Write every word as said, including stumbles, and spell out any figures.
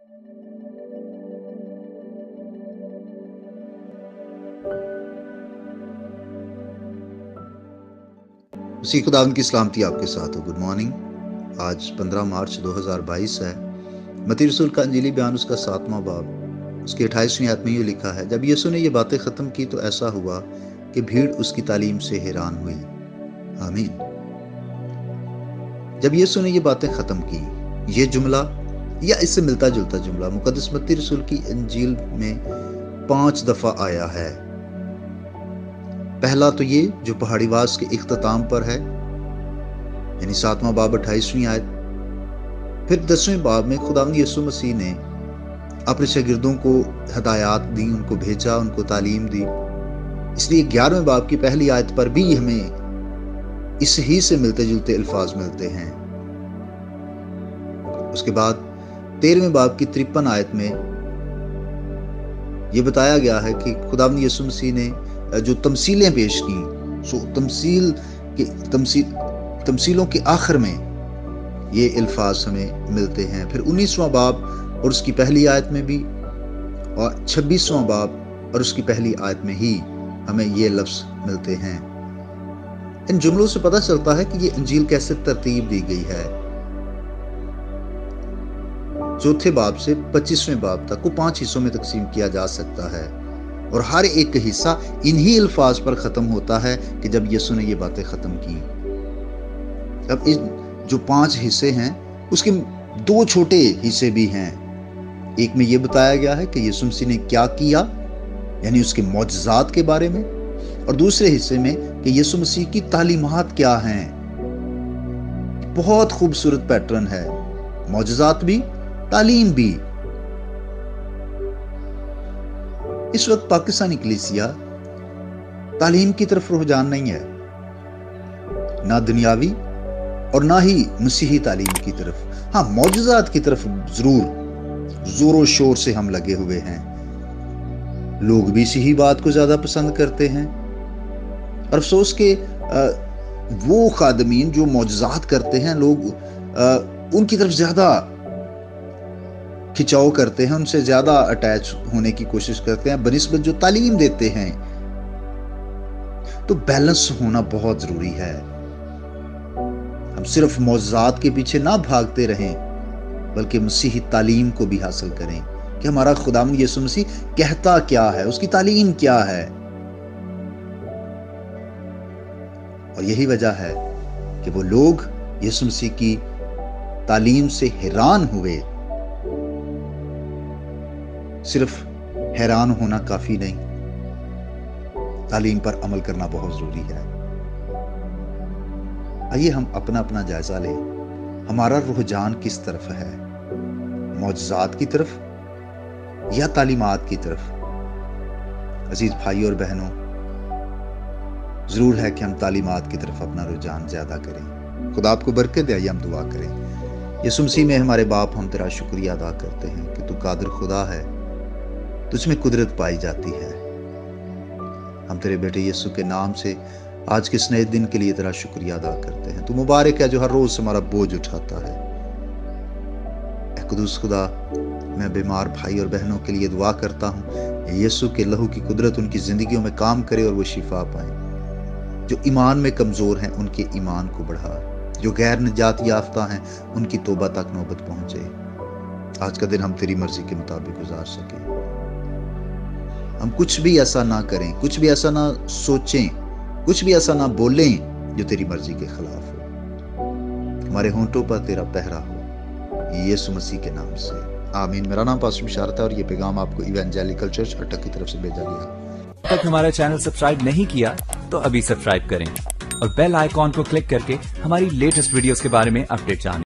उसी खुदावंद की सलामती आपके साथ हो। Good morning. आज पंद्रह मार्च दो हज़ार बाईस है। मत्ती रसूल का अंजीली बयान उसका सातवां बाब उसकी अट्ठाईसवीं आयत में ये लिखा है, जब यीशु ने ये बातें ख़त्म की तो ऐसा हुआ कि भीड़ उसकी तालीम से हैरान हुई। आमीन। जब यीशु ने ये बातें ख़त्म की, ये जुमला या इससे मिलता जुलता जुमला मुकद्दस मत्ती रसूल की अंजील में पांच दफ़ा आया है। पहला तो ये जो पहाड़ीवास के इख्तिताम पर है, यानी सातवां बाब अट्ठाईसवीं आयत। फिर दसवें बाब में खुदावंद यीशु मसीह ने अपने शागिर्दों को हदायत दी, उनको भेजा, उनको तालीम दी। इसलिए ग्यारहवें बाब की पहली आयत पर भी हमें इस ही से मिलते जुलते अल्फाज मिलते हैं। उसके बाद तेरहवें बाब की तिरपन आयत में यह बताया गया है कि खुदावंद यीशु मसीह ने जो तमसीलें पेश की, सो तमसील के तमसील तमसीलों के आखिर में ये अल्फाज हमें मिलते हैं। फिर उन्नीसवां बाब और उसकी पहली आयत में भी, और छब्बीसवां बाब और उसकी पहली आयत में ही हमें ये लफ्ज मिलते हैं। इन जुमलों से पता चलता है कि ये अंजील कैसे तरतीब दी गई है। चौथे बाब से पच्चीसवें बाब तक को पांच हिस्सों में तकसीम किया जा सकता है, और हर एक हिस्सा इन्हीं अल्फाज पर ख़त्म होता है कि जब यीशु ने ये बातें ख़त्म की। अब इस जो पांच हिस्से हैं उसके दो छोटे हिस्से भी हैं। एक में ये बताया गया है कि यीशु मसीह ने क्या किया, यानी उसके मौजज़ात के बारे में, और दूसरे हिस्से में कि यीशु मसीह की तालीमात क्या हैं। बहुत खूबसूरत पैटर्न है, मौजज़ात भी, तालीम भी। इस वक्त पाकिस्तानी कलीसिया तालीम की तरफ रुझान नहीं है, ना दुनियावी और ना ही मसीही तालीम की तरफ। हाँ, मौजज़ात की तरफ जरूर जोरों शोर से हम लगे हुए हैं। लोग भी इसी बात को ज्यादा पसंद करते हैं, और अफसोस के वो खादमीन जो मौजज़ात करते हैं, लोग आ, उनकी तरफ ज्यादा खिंचाव करते हैं, उनसे ज्यादा अटैच होने की कोशिश करते हैं बनिस्बत जो तालीम देते हैं। तो बैलेंस होना बहुत जरूरी है। हम सिर्फ मौजज़ात के पीछे ना भागते रहें, बल्कि मसीही तालीम को भी हासिल करें कि हमारा खुदावंद यीशु मसीह कहता क्या है, उसकी तालीम क्या है। और यही वजह है कि वो लोग यीशु मसीह की तालीम से हैरान हुए। सिर्फ हैरान होना काफी नहीं, तालीम पर अमल करना बहुत जरूरी है। आइए हम अपना अपना जायजा लें। हमारा रुझान किस तरफ है, मौजज़ात की तरफ या तालीमात की तरफ? अजीज भाई और बहनों, जरूर है कि हम तालीमात की तरफ अपना रुझान ज्यादा करें। खुदा आपको बरकत दे। आइए हम दुआ करें। यीशु मसीह में हमारे बाप, हम तेरा शुक्रिया अदा करते हैं कि तू कादिर खुदा है, तुझमें कुदरत पाई जाती है। हम तेरे बेटे यीशु के नाम से आज के इस नए दिन के लिए तेरा शुक्रिया अदा करते हैं। तू मुबारक है जो हर रोज हमारा बोझ उठाता है। ऐ कुदूस खुदा, मैं बीमार भाई और बहनों के लिए दुआ करता हूँ, यीशु के लहू की कुदरत उनकी जिंदगियों में काम करे और वो शिफा पाए। जो ईमान में कमजोर हैं उनके ईमान को बढ़ा, जो गैर निजात याफ्ता हैं उनकी तौबा तक नौबत पहुंचे। आज का दिन हम तेरी मर्जी के मुताबिक गुजार सके। हम कुछ भी ऐसा ना करें, कुछ भी ऐसा ना सोचें, कुछ भी ऐसा ना बोलें जो तेरी मर्जी के खिलाफ हो। हमारे होंठों पर तेरा पहरा हो, यीशु मसीह के नाम से, आमीन। मेरा नाम पास्टर बिशारत है और ये पैगाम आपको इवेंजेलिकल चर्च अटक की तरफ से भेजा गया। अब तक हमारा चैनल सब्सक्राइब नहीं किया तो अभी सब्सक्राइब करें और बेल आइकॉन को क्लिक करके हमारी लेटेस्ट वीडियोस के बारे में अपडेट जानें।